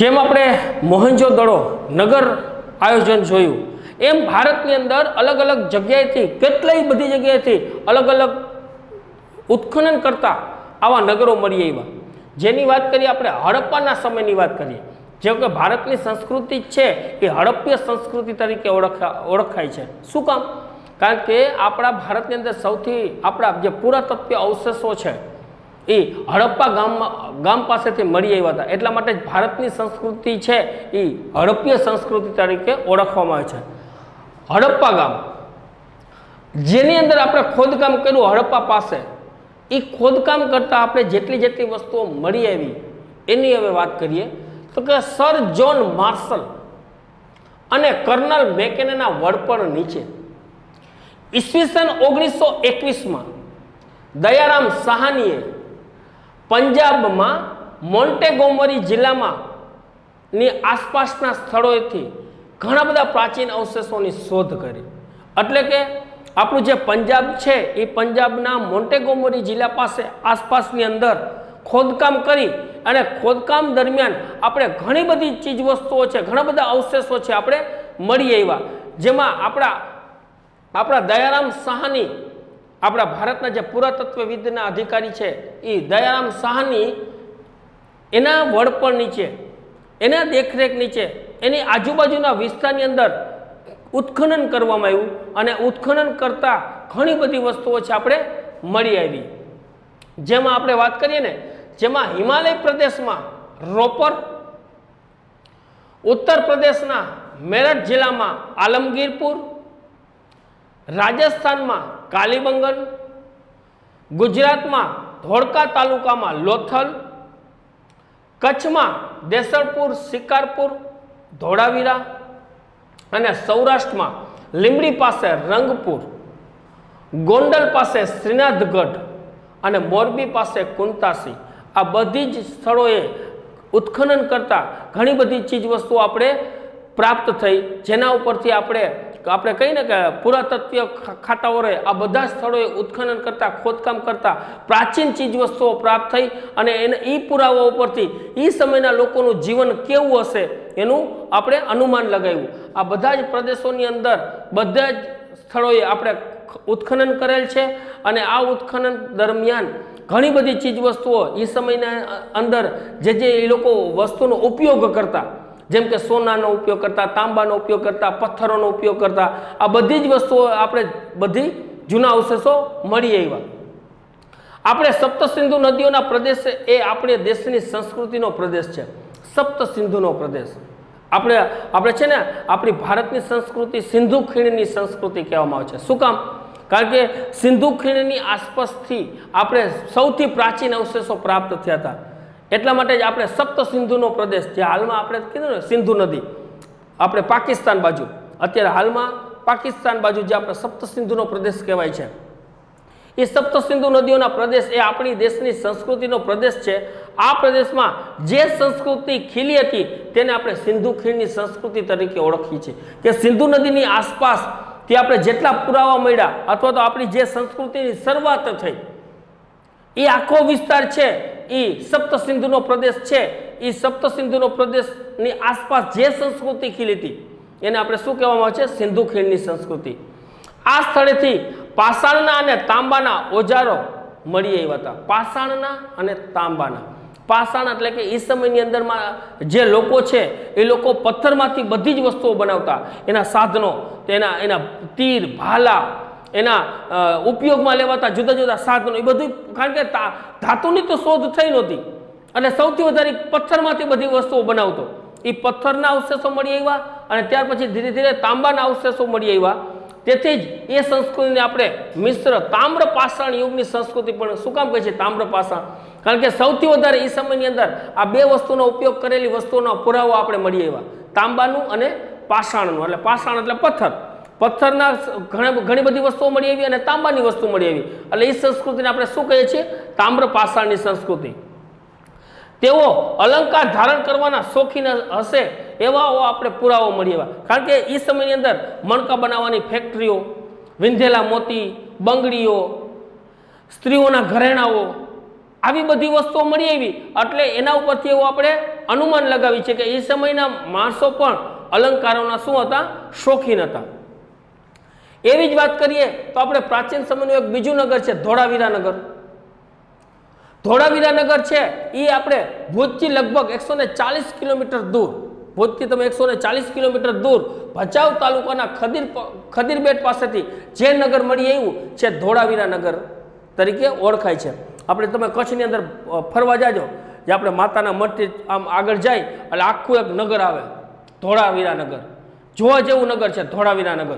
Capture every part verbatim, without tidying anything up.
જેમ આપણે મોહેંજો-દડો નગર આયોજન જોયું એમ ભારતની અંદર અલગ અલગ જગ્યાએથી કેટલાય બધી જગ્યાએથી અલગ અલગ ઉત્ખનન કરતા આવા નગરો મળી આવ્યા, જેની વાત કરીએ આપણે હડપ્પાના સમયની વાત કરીએ, જેમ કે ભારતની સંસ્કૃતિ છે એ હડપ્પીય સંસ્કૃતિ તરીકે ઓળખા ઓળખાય છે। શું કામ? કારણ કે આપણા ભારતની અંદર સૌથી આપણા જે પુરાતત્વીય અવશેષો છે એ હડપ્પા ગામમાં ગામ પાસેથી મળી આવ્યા હતા, એટલા માટે જ ભારતની સંસ્કૃતિ છે એ હડપ્પીય સંસ્કૃતિ તરીકે ઓળખવામાં આવે છે। હડપ્પા ગામ જેની અંદર આપણે ખોદકામ કર્યું હડપ્પા પાસે, એ ખોદકામ કરતાં આપણે જેટલી જેટલી વસ્તુઓ મળી આવી એની હવે વાત કરીએ તો કે સર જ્હોન માર્શલ અને કર્નલ મેકેનના વડપણ નીચે ઈસવીસન ઓગણીસો એકવીસમાં દયારામ સાહાનીએ પંજાબમાં મોન્ટેગોમરી જિલ્લામાં ની આસપાસના સ્થળોએથી ઘણા બધા પ્રાચીન અવશેષોની શોધ કરી। એટલે કે આપણું જે પંજાબ છે એ પંજાબના મોન્ટેગોમરી જિલ્લા પાસે આસપાસની અંદર ખોદકામ કરી અને ખોદકામ દરમિયાન આપણે ઘણી બધી ચીજ વસ્તુઓ છે, ઘણા બધા અવશેષો છે આપણે મળી આવ્યા, જેમાં આપણા આપણા દયારામ સાહાની આપણા ભારતના જે પુરાતત્વવિદના અધિકારી છે એ દયારામ સાહાની એના વડપણ નીચે, એના દેખરેખ નીચે, એની આજુબાજુના વિસ્તારની અંદર ઉત્ખનન કરવામાં આવ્યું અને ઉત્ખનન કરતા ઘણી બધી વસ્તુઓ છે આપણે મળી આવી, જેમાં આપણે વાત કરીએ ને, જેમાં હિમાલય પ્રદેશમાં રોપર, ઉત્તર પ્રદેશના મેરઠ જિલ્લામાં આલમગીરપુર, રાજસ્થાનમાં કાલીબંગન, ગુજરાતમાં ધોળકા તાલુકામાં લોથલ, કચ્છમાં દેસરપુર, શિકારપુર, ધોળાવીરા અને સૌરાષ્ટ્રમાં લીંબડી પાસે રંગપુર, ગોંડલ પાસે શ્રીનાથગઢ અને મોરબી પાસે કુંતાસી, આ બધી જ સ્થળોએ ઉત્ખનન કરતા ઘણી બધી ચીજ વસ્તુઓ આપણે પ્રાપ્ત થઈ, જેના ઉપરથી આપણે આપણે કહીને કે પુરાતત્વીય ખાતાઓએ આ બધા સ્થળોએ ઉત્ખનન કરતા ખોદકામ કરતા પ્રાચીન ચીજ વસ્તુઓ પ્રાપ્ત થઈ અને એને એ પુરાવા ઉપરથી એ સમયના લોકોનું જીવન કેવું હશે એનું આપણે અનુમાન લગાવ્યું। આ બધા જ પ્રદેશોની અંદર બધા જ સ્થળોએ આપણે ઉત્ખનન કરેલ છે અને આ ઉત્ખનન દરમિયાન ઘણી બધી ચીજ વસ્તુઓ એ સમયના અંદર જે જે એ લોકો વસ્તુનો ઉપયોગ કરતા, જેમ કે સોનાનો ઉપયોગ કરતા, તાંબાનો ઉપયોગ કરતા, પથ્થરોનો ઉપયોગ કરતા, આ બધી જ વસ્તુઓ આપણે બધી જૂના અવશેષો મળી આવ્યા। આપણે સપ્ત સિંધુ નદીઓના પ્રદેશ એ આપણે દેશની સંસ્કૃતિનો પ્રદેશ છે, સપ્ત સિંધુનો પ્રદેશ। આપણે આપણે છે ને આપણી ભારતની સંસ્કૃતિ સિંધુ ખીણની સંસ્કૃતિ કહેવામાં આવે છે। શું કામ? કારણ કે સિંધુ ખીણની આસપાસથી આપણે સૌથી પ્રાચીન અવશેષો પ્રાપ્ત થયા હતા, એટલા માટે જ આપણે સપ્ત સિંધુનો પ્રદેશ, જે હાલમાં આપણે કીધું ને સિંધુ નદી આપણે પાકિસ્તાન બાજુ, અત્યારે હાલમાં પાકિસ્તાન બાજુ જે આપણે સપ્ત સિંધુનો પ્રદેશ કહેવાય છે, એ સપ્ત સિંધુ નદીઓના પ્રદેશ એ આપણી દેશની સંસ્કૃતિનો પ્રદેશ છે। આ પ્રદેશમાં જે સંસ્કૃતિ ખીલી હતી તેને આપણે સિંધુ ખીણની સંસ્કૃતિ તરીકે ઓળખીએ છીએ કે સિંધુ નદીની આસપાસ તે આપણે જેટલા પુરાવા મળ્યા અથવા તો આપણી જે સંસ્કૃતિની શરૂઆત થઈ એ આખો વિસ્તાર છે એ સપ્ત સિંધુનો પ્રદેશ છે, એ સપ્ત સિંધુનો પ્રદેશની આસપાસ જે સંસ્કૃતિ ખીલી હતી એને આપણે શું કહેવામાં આવે છે? સિંધુ ખીણની સંસ્કૃતિ। આ સ્થળેથી પાષાણના અને તાંબાના ઓજારો મળી આવ્યા હતા, પાષાણના અને તાંબાના। પાષાણ એટલે કે એ સમયની અંદરમાં જે લોકો છે એ લોકો પથ્થરમાંથી બધી જ વસ્તુઓ બનાવતા, એના સાધનો, તેના એના તીર, ભાલા, એના ઉપયોગમાં લેવાતા જુદા જુદા સાધનો, એ બધું, કારણ કે ધાતુની તો શોધ થઈ નહોતી અને સૌથી વધારે પથ્થરમાંથી બધી વસ્તુઓ બનાવતો, એ પથ્થરના અવશેષો મળી આવ્યા અને ત્યાર પછી ધીરે ધીરે તાંબાના અવશેષો મળી આવ્યા। તેથી જ એ સંસ્કૃતિને આપણે મિશ્ર તામ્ર પાષાણ યુગની સંસ્કૃતિ પણ શું કામ કહે છે? તામ્ર પાષાણ, કારણ કે સૌથી વધારે એ સમયની અંદર આ બે વસ્તુનો ઉપયોગ કરેલી વસ્તુઓનો પુરાવો આપણે મળી આવ્યા, તાંબાનું અને પાષાણનું। એટલે પાષાણ એટલે પથ્થર, પથ્થરના ઘણી ઘણી બધી વસ્તુઓ મળી આવી અને તાંબાની વસ્તુ મળી આવી, એટલે એ સંસ્કૃતિને આપણે શું કહીએ છીએ? તામ્ર પાષાણની સંસ્કૃતિ। તેઓ અલંકાર ધારણ કરવાના શોખીન હશે એવા આપણે પુરાવો મળી આવ્યા, કારણ કે એ સમયની અંદર મણકા બનાવવાની ફેક્ટરીઓ, વિંધેલા મોતી, બંગડીઓ, સ્ત્રીઓના ઘરેણાઓ, આવી બધી વસ્તુઓ મળી આવી એટલે એના ઉપરથી એવું આપણે અનુમાન લગાવી છે કે એ સમયના માણસો પણ અલંકારોના શું હતા? શોખીન હતા. એવી જ વાત કરીએ તો આપણે પ્રાચીન સમયનું એક બીજું નગર છે ધોળાવીરા નગર. ધોળાવીરા નગર છે એ આપણે ભુજથી લગભગ એકસો ને ચાલીસ કિલોમીટર દૂર, ભુજથી તમે એકસો ને ચાલીસ કિલોમીટર દૂર ભચાઉ તાલુકાના ખદીર ખદીરબેટ પાસેથી જે નગર મળી આવ્યું છે ધોળાવીરા નગર તરીકે ઓળખાય છે. આપણે તમે કચ્છની અંદર ફરવા જાજો, જે આપણે માતાના મઠથી આમ આગળ જાય એટલે આખું એક નગર આવે ધોળાવીરા નગર. જોવા જેવું નગર છે ધોળાવીરા નગર.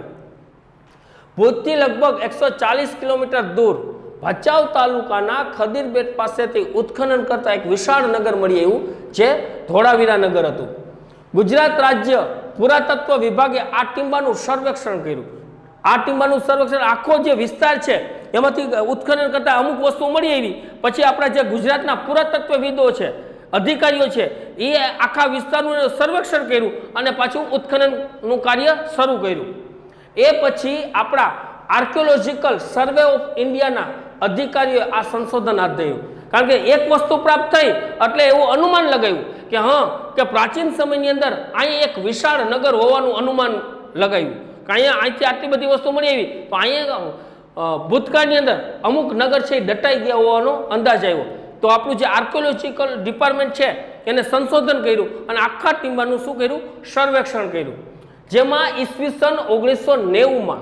ભુજથી લગભગ એકસો ચાલીસ કિલોમીટર દૂર ભચાઉ તાલુકાના ખદીરબેટ પાસેથી ઉત્ખનન કરતા એક વિશાળ નગર મળી આવ્યું જે ધોળાવીરા નગર હતું. ગુજરાત રાજ્ય પુરાતત્વ વિભાગે આ ટીંબાનું સર્વેક્ષણ કર્યું. આ ટીંબાનું સર્વેક્ષણ આખો જે વિસ્તાર છે એમાંથી ઉત્ખનન કરતા અમુક વસ્તુઓ મળી આવી. પછી આપણા જે ગુજરાતના પુરાતત્વવિદો છે, અધિકારીઓ છે, એ આખા વિસ્તારનું સર્વેક્ષણ કર્યું અને પાછું ઉત્ખનનનું કાર્ય શરૂ કર્યું. એ પછી આપણા આર્કિયોલોજીકલ સર્વે ઓફ ઇન્ડિયાના અધિકારીઓએ આ સંશોધન હાથ ધર્યું. કારણ કે એક વસ્તુ પ્રાપ્ત થઈ એટલે એવું અનુમાન લગાવ્યું કે હા કે પ્રાચીન સમયની અંદર અહીં એક વિશાળ નગર હોવાનું અનુમાન લગાવ્યું કે અહીંયા અહીંથી આટલી બધી વસ્તુ મળી આવી તો અહીંયા ભૂતકાળની અંદર અમુક નગર છે એ દટાઈ ગયા હોવાનો અંદાજ આવ્યો. તો આપણું જે આર્કિયોલોજીકલ ડિપાર્ટમેન્ટ છે એને સંશોધન કર્યું અને આખા ટીમ્બાનું શું કર્યું? સર્વેક્ષણ કર્યું. જેમાં ઈસવીસન ઓગણીસો નેવુંમાં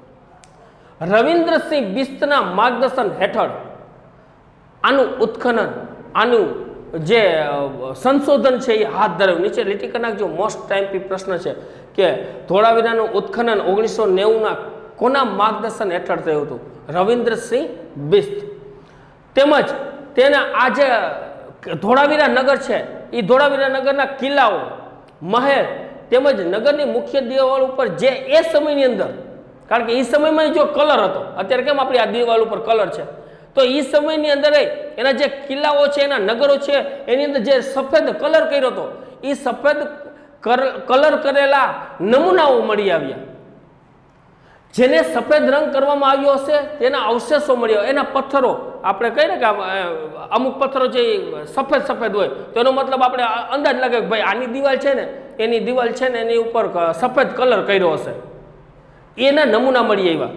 રવિન્દ્રસિંહ બિસ્તના માર્ગદર્શન હેઠળ આનું ઉત્ખનન, આનું જે સંશોધન છે એ હાથ ધરાવ્યું. નીચે લીટી કરી નાખજો, મોસ્ટ ટાઈમ પ્રશ્ન છે કે ધોળાવીરાનું ઉત્ખનન ઓગણીસો નેવુંના કોના માર્ગદર્શન હેઠળ થયું હતું? રવિન્દ્રસિંહ બિસ્ત. તેમજ તેના આ જે ધોળાવીરા નગર છે એ ધોળાવીરા નગરના કિલ્લાઓ, મહેલ તેમજ નગરની મુખ્ય દિવાલ ઉપર જે એ સમયની અંદર, કારણ કે એ સમયમાં જો કલર હતો, અત્યારે કેમ આપણી આ દિવાલ ઉપર કલર છે, તો એ સમયની અંદર એના જે કિલ્લાઓ છે, એના નગરો છે, એની અંદર જે સફેદ કલર કર્યો હતો એ સફેદ કલર કરેલા નમૂનાઓ મળી આવ્યા. જેને સફેદ રંગ કરવામાં આવ્યો હશે તેના અવશેષો મળ્યા. એના પથ્થરો આપણે કહીએ ને કે અમુક પથ્થરો જે સફેદ સફેદ હોય તો એનો મતલબ આપણે અંદાજ લાગે કે ભાઈ આની દિવાલ છે ને એની દિવાલ છે ને એની ઉપર સફેદ કલર કર્યો હશે. એના નમૂના મળી આવ્યા.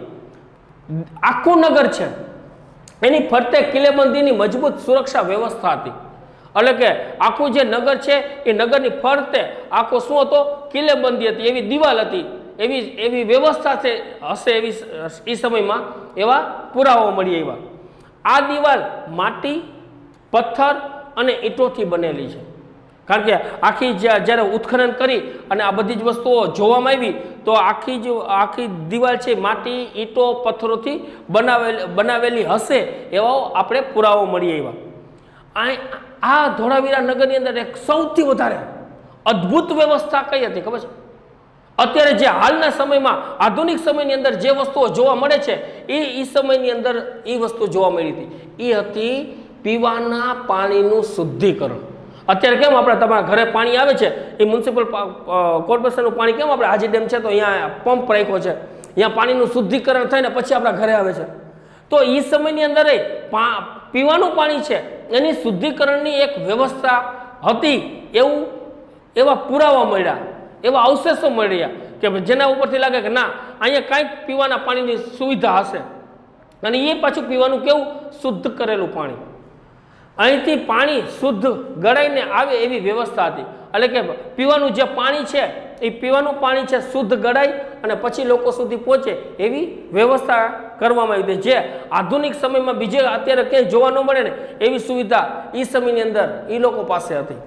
આખું નગર છે એની ફરતે કિલ્લેબંધીની મજબૂત સુરક્ષા વ્યવસ્થા હતી. એટલે કે આખું જે નગર છે એ નગરની ફરતે આખો શું હતો? કિલ્લેબંધી હતી, એવી દિવાલ હતી, એવી એવી વ્યવસ્થા છે હશે એવી એ સમયમાં એવા પુરાવા મળી આવ્યા. આ દિવાલ માટી, પથ્થર અને ઈંટોથી બનેલી છે. કારણ કે આખી જ્યારે ઉત્ખનન કરી અને આ બધી જ વસ્તુઓ જોવામાં આવી તો આખી જ આખી દિવાલ છે માટી, ઈંટો, પથ્થરોથી બનાવેલી બનાવેલી હશે એવા આપણે પુરાવો મળી આવ્યા. આ ધોળાવીરા નગરની અંદર એક સૌથી વધારે અદ્ભુત વ્યવસ્થા કઈ હતી ખબર છે? અત્યારે જે હાલના સમયમાં આધુનિક સમયની અંદર જે વસ્તુઓ જોવા મળે છે એ એ સમયની અંદર એ વસ્તુ જોવા મળી હતી. એ હતી પીવાના પાણીનું શુદ્ધિકરણ. અત્યારે કેમ આપણે તમારા ઘરે પાણી આવે છે એ મ્યુનિસિપલ કોર્પોરેશનનું પાણી કેમ આપણે હાજી ડેમ છે તો અહીંયા પંપ રાખ્યો છે, અહીંયા પાણીનું શુદ્ધિકરણ થઈને પછી આપણા ઘરે આવે છે. તો એ સમયની અંદર પીવાનું પાણી છે એની શુદ્ધિકરણની એક વ્યવસ્થા હતી એવું એવા પુરાવા મળ્યા, એવા અવશેષો મળ્યા કે જેના ઉપરથી લાગે કે ના અહીંયા કાંઈક પીવાના પાણીની સુવિધા હશે. અને એ પાછું પીવાનું કેવું? શુદ્ધ કરેલું પાણી. અહીંથી પાણી શુદ્ધ ગળાઈને આવે એવી વ્યવસ્થા હતી. એટલે કે પીવાનું જે પાણી છે એ પીવાનું પાણી છે શુદ્ધ ગળાઈ અને પછી લોકો સુધી પહોંચે એવી વ્યવસ્થા કરવામાં આવી હતી, જે આધુનિક સમયમાં બીજે અત્યારે ક્યાંય જોવા ન મળે ને એવી સુવિધા એ સમયની અંદર એ લોકો પાસે હતી.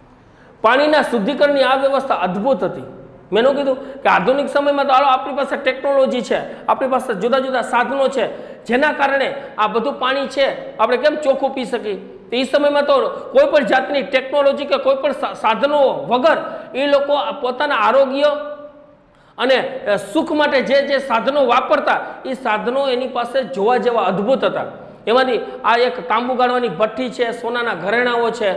પાણીના શુદ્ધિકરણની આ વ્યવસ્થા અદ્ભુત હતી. મેં એનું કીધું કે આધુનિક સમયમાં તો હાલો આપણી પાસે ટેકનોલોજી છે, આપણી પાસે જુદા જુદા સાધનો છે, જેના કારણે આ બધું પાણી છે આપણે કેમ ચોખ્ખું પી શકીએ. તો એ સમયમાં તો કોઈ પણ જાતની ટેકનોલોજી કે કોઈ પણ સાધનો વગર એ લોકો પોતાના આરોગ્ય અને સુખ માટે જે જે સાધનો વાપરતા એ સાધનો એની પાસે જોવા જેવા અદ્ભુત હતા. એમાંથી આ એક તાંબુ ગાળવાની ભઠ્ઠી છે, સોનાના ઘરેણાઓ છે,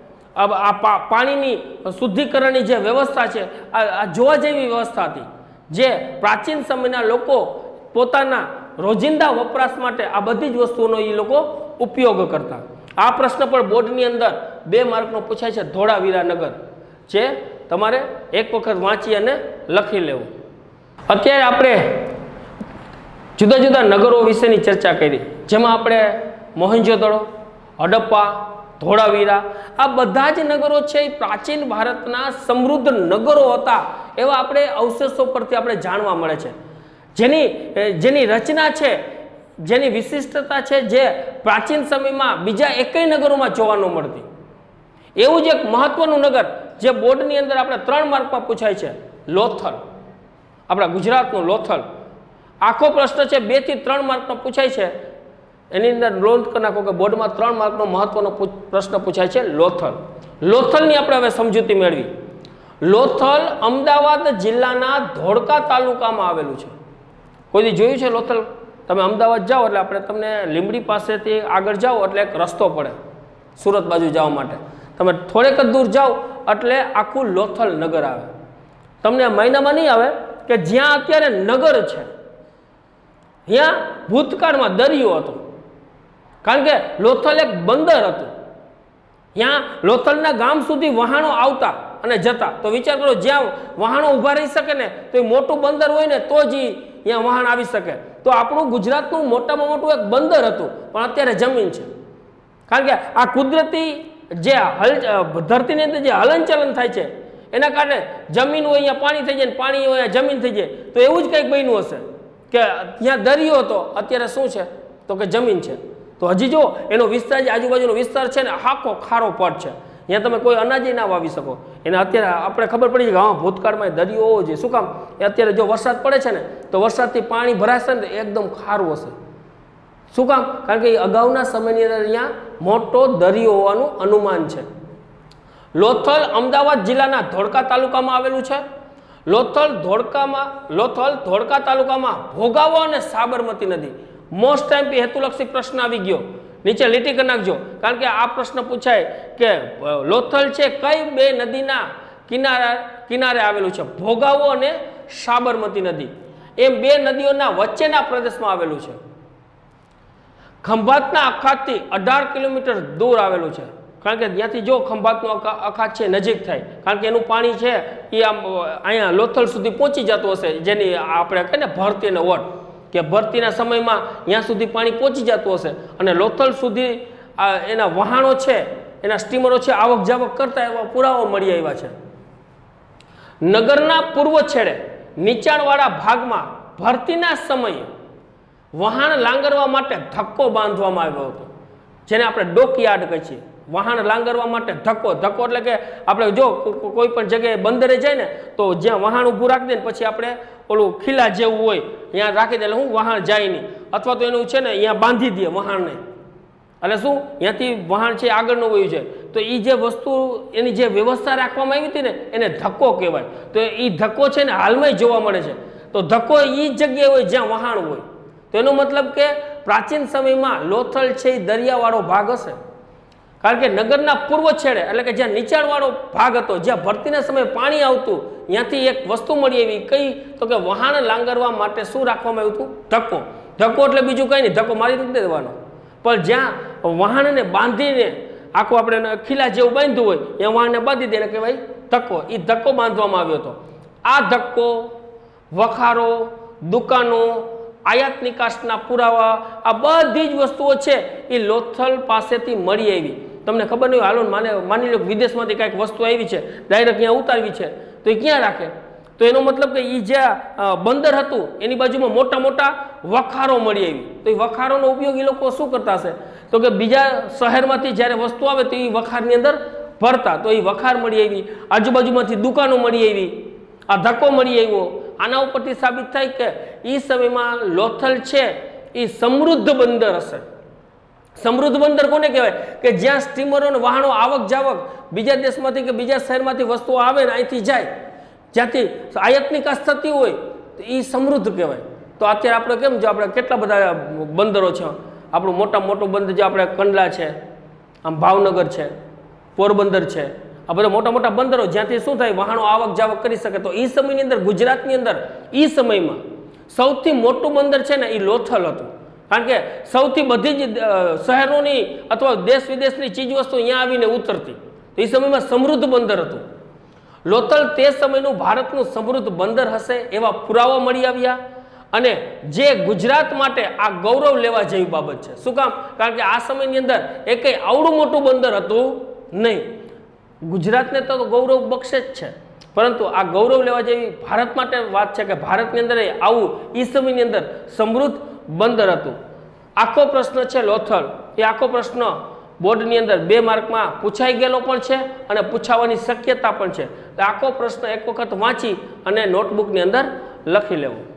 આ પાણીની શુદ્ધિકરણની જે વ્યવસ્થા છે આ જોવા જેવી વ્યવસ્થા હતી, જે પ્રાચીન સમયના લોકો પોતાના રોજિંદા વપરાશ માટે આ બધી જ વસ્તુઓનો એ લોકો ઉપયોગ કરતા. આ પ્રશ્ન પણ બોર્ડની અંદર બે માર્કનો પૂછાય છે, ધોળાવીરા નગર, જે તમારે એક વખત વાંચી અને લખી લેવું. અત્યારે આપણે જુદા જુદા નગરો વિશેની ચર્ચા કરી, જેમાં આપણે મોહેંજો-દડો, હડપ્પા, ધોળાવીરા આ બધા જ નગરો છે એ પ્રાચીન ભારતના સમૃદ્ધ નગરો હતા એવા આપણે અવશેષો પરથી આપણે જાણવા મળે છે, જેની જેની રચના છે, જેની વિશિષ્ટતા છે, જે પ્રાચીન સમયમાં બીજા એકેય નગરોમાં જોવા ન મળતી. એવું જ એક મહત્વનું નગર જે બોર્ડની અંદર આપણે ત્રણ માર્કમાં પૂછાય છે, લોથલ, આપણા ગુજરાતનું લોથલ. આખો પ્રશ્ન છે બે થી ત્રણ માર્કનો પૂછાય છે, એની અંદર નોંધ કરી નાખો કે બોર્ડમાં ત્રણ માર્કનો મહત્વનો પ્રશ્ન પૂછાય છે લોથલ. લોથલની આપણે હવે સમજૂતી મેળવી. લોથલ અમદાવાદ જિલ્લાના ધોળકા તાલુકામાં આવેલું છે. કોઈ દી જોયું છે લોથલ? તમે અમદાવાદ જાઓ એટલે આપણે તમને લીંબડી પાસેથી આગળ જાઓ એટલે એક રસ્તો પડે સુરત બાજુ જવા માટે. તમે થોડેક જ દૂર જાઓ એટલે આખું લોથલ નગર આવે. તમને મહિનામાં નહીં આવે કે જ્યાં અત્યારે નગર છે ત્યાં ભૂતકાળમાં દરિયો હતો, કારણ કે લોથલ એક બંદર હતું. ત્યાં લોથલના ગામ સુધી વહાણો આવતા અને જતા. તો વિચાર કરો, જ્યાં વહાણો ઊભા રહી શકે ને તો એ મોટું બંદર હોય ને તો જ ત્યાં વહાણ આવી શકે. તો આપણું ગુજરાતનું મોટામાં મોટું એક બંદર હતું, પણ અત્યારે જમીન છે. કારણ કે આ કુદરતી જે હલ ધરતીની અંદર જે હલનચલન થાય છે એના કારણે જમીન હોય અહીંયા પાણી થઈ જાય, ને પાણી હોય અહીંયા જમીન થઈ જાય. તો એવું જ કંઈક બન્યું હશે કે ત્યાં દરિયો હતો, અત્યારે શું છે તો કે જમીન છે. તો હજી જો એનો વિસ્તાર, જે આજુબાજુનો વિસ્તાર છે ને આખો ખારો પડ છે, ત્યાં તમે કોઈ અનાજ ના વાવી શકો. એને અત્યારે આપણે ખબર પડી છે કે હા ભૂતકાળમાં દરિયો હોવો જોઈએ. શું કામ? એ અત્યારે જો વરસાદ પડે છે ને તો વરસાદથી પાણી ભરાશે ને એકદમ ખારું હશે. શું કામ? કારણ કે અગાઉના સમયની અંદર અહીંયા મોટો દરિયો હોવાનું અનુમાન છે. લોથલ અમદાવાદ જિલ્લાના ધોળકા તાલુકામાં આવેલું છે. લોથલ ધોળકામાં લોથલ ધોળકા તાલુકામાં ભોગાવો અને સાબરમતી નદી. મોસ્ટ ટાઈમ પી હેતુલક્ષી પ્રશ્ન આવી ગયો, નીચે લીટી કરી નાખજો, કારણ કે આ પ્રશ્ન પૂછાય કે લોથલ છે કઈ બે નદીના કિનારા કિનારે આવેલું છે? ભોગાવો અને સાબરમતી નદી એમ બે નદીઓના વચ્ચેના પ્રદેશમાં આવેલું છે. ખંભાતના અખાતથી અઢાર કિલોમીટર દૂર આવેલું છે. કારણ કે ત્યાંથી જો ખંભાતનો અખાત છે નજીક થાય, કારણ કે એનું પાણી છે એ આમ અહીંયા લોથલ સુધી પહોંચી જતું હશે, જેની આપણે કહીએ ને ભરતી અને વટ, કે ભરતીના સમયમાં ત્યાં સુધી પાણી પહોંચી જતું હશે અને લોથલ સુધી એના વહાણો છે, એના સ્ટીમરો છે આવક જાવક કરતા એવા પુરાવા મળી આવ્યા છે. નગરના પૂર્વ છેડે નીચાણવાળા ભાગમાં ભરતીના સમયે વહાણ લાંગરવા માટે ધક્કો બાંધવામાં આવ્યો હતો, જેને આપણે ડોકયાર્ડ કહીએ છીએ. વહાણ લાંગરવા માટે ધક્કો ધક્કો એટલે કે આપણે જો કોઈ પણ જગ્યાએ બંદરે જાય ને તો જ્યાં વહાણ ઊભું રાખી દે ને પછી આપણે ઓલું ખીલા જેવું હોય ત્યાં રાખી દે એટલે હું વહાણ જાય નહીં, અથવા તો એનું છે ને અહીંયા બાંધી દે વહાણને. એટલે શું ત્યાંથી વહાણ છે આગળનું વયું છે, તો એ જે વસ્તુ એની જે વ્યવસ્થા રાખવામાં આવી હતી ને એને ધક્કો કહેવાય. તો એ ધક્કો છે ને હાલમાં જોવા મળે છે. તો ધક્કો એ જગ્યાએ હોય જ્યાં વહાણ હોય. તો એનો મતલબ કે પ્રાચીન સમયમાં લોથલ છે એ દરિયાવાળો ભાગ હશે, કારણ કે નગરના પૂર્વ છેડે એટલે કે જ્યાં નીચાણવાળો ભાગ હતો, જ્યાં ભરતીના સમયે પાણી આવતું, ત્યાંથી એક વસ્તુ મળી આવી કઈ તો કે વહાણ લાંગરવા માટે શું રાખવામાં આવ્યું હતું? ધક્કો. ધક્કો એટલે બીજું કંઈ નહીં, ધક્કો મારી નથી દેવાનો, પણ જ્યાં વહાણને બાંધીને આખું આપણે ખીલા જેવું બાંધ્યું હોય ત્યાં વહાણને બાંધી દે એને કહેવાય ધક્કો. એ ધક્કો બાંધવામાં આવ્યો હતો. આ ધક્કો, વખારો, દુકાનો, આયાત નિકાસના પુરાવા, આ બધી જ વસ્તુઓ છે એ લોથલ પાસેથી મળી આવી. તમને ખબર નહીં, હાલો માને માની લો વિદેશમાંથી કાંઈક વસ્તુ આવી છે, ડાયરેક્ટ અહીંયા ઉતારવી છે, તો એ ક્યાં રાખે? તો એનો મતલબ કે એ જ્યાં બંદર હતું એની બાજુમાં મોટા મોટા વખારો મળી આવી. તો એ વખારોનો ઉપયોગ એ લોકો શું કરતા હશે? તો કે બીજા શહેરમાંથી જ્યારે વસ્તુ આવે તો એ વખારની અંદર ભરતા. તો એ વખાર મળી આવી, આજુબાજુમાંથી દુકાનો મળી આવી, આ ધક્કો મળી આવ્યો. આના ઉપરથી સાબિત થાય કે એ સમયમાં લોથલ છે એ સમૃદ્ધ બંદર હશે. સમૃદ્ધ બંદર કોને કહેવાય? કે જ્યાં સ્ટીમરો અને વાહનો આવક જાવક બીજા દેશમાંથી કે બીજા શહેરમાંથી વસ્તુઓ આવે ને અહીંથી જાય, જ્યાંથી આયાત નિકાસ થતી હોય, તો એ સમૃદ્ધ કહેવાય. તો અત્યારે આપણે કેમ જો આપણે કેટલા બધા બંદરો છે, આપણું મોટા મોટું બંદર જે આપણે કંડલા છે, આમ ભાવનગર છે, પોરબંદર છે, આ બધા મોટા મોટા બંદરો જ્યાંથી શું થાય વાહનો આવક જાવક કરી શકે. તો એ સમયની અંદર ગુજરાતની અંદર એ સમયમાં સૌથી મોટું બંદર છે ને એ લોથલ હતું, કારણ કે સૌથી બધી જ શહેરોની અથવા દેશ વિદેશની ચીજ વસ્તુ અહીંયા આવીને ઉતરતી. તો એ સમયમાં સમૃદ્ધ બંદર હતું. લોથલ તે સમયનું ભારતનું સમૃદ્ધ બંદર હશે એવા પુરાવા મળી આવ્યા. અને જે ગુજરાત માટે આ ગૌરવ લેવા જેવી બાબત છે. શું કામ? કારણ કે આ સમયની અંદર એકેય આવડું મોટું બંદર હતું નહીં. ગુજરાતને તો ગૌરવ બક્ષે જ છે, પરંતુ આ ગૌરવ લેવા જેવી ભારત માટે વાત છે કે ભારતની અંદર આવું એ સમયની અંદર સમૃદ્ધ બંદર હતું. આખો પ્રશ્ન છે લોથલ, એ આખો પ્રશ્ન બોર્ડની અંદર બે માર્કમાં પૂછાઈ ગયેલો પણ છે અને પૂછાવાની શક્યતા પણ છે. આખો પ્રશ્ન એક વખત વાંચી અને નોટબુકની અંદર લખી લેવો.